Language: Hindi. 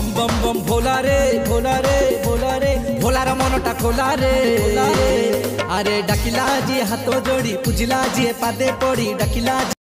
बम बम बम भोला रे भोला रे भोला रे भोलार मनटा खोला रे अरे डाकिला जी हाथ जोड़ी पूजिला जी पादे पड़ी डाकिला।